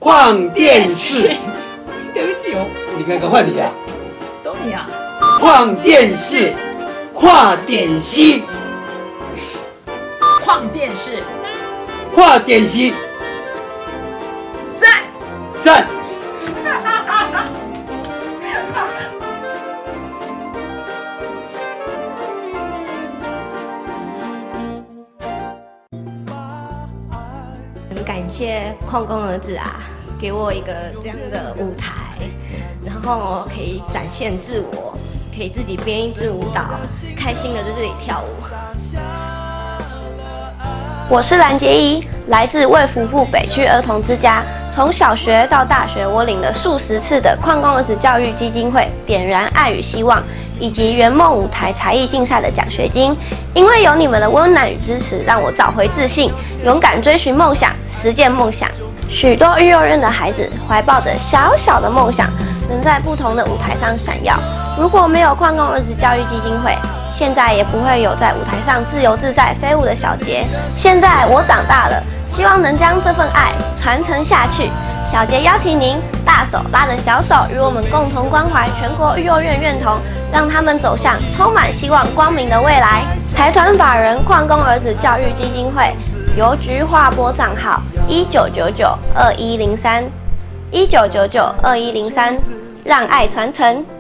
矿电视。 对不起哦， 你看看换你啊， 都你啊。 矿电视，跨点心， 矿电视， 跨点心， 赞。 赞。 很感谢矿工儿子啊，给我一个这样的舞台，然后可以展现自我，可以自己编一支舞蹈，开心的在这里跳舞。我是蓝洁仪，来自卫福部北区儿童之家。从小学到大学，我领了数十次的矿工儿子教育基金会点燃爱与希望，以及圆梦舞台才艺竞赛的奖学金。因为有你们的温暖与支持，让我找回自信，勇敢追寻梦想，实践梦想。许多育幼院的孩子怀抱着小小的梦想，能在不同的舞台上闪耀。如果没有矿工儿子教育基金会，现在也不会有在舞台上自由自在飞舞的小杰。现在我长大了，希望能将这份爱传承下去。小杰邀请您大手拉着小手，与我们共同关怀全国育幼院院童，让他们走向充满希望、光明的未来。财团法人矿工儿子教育基金会，邮局划拨账号19992103，19992103，让爱传承。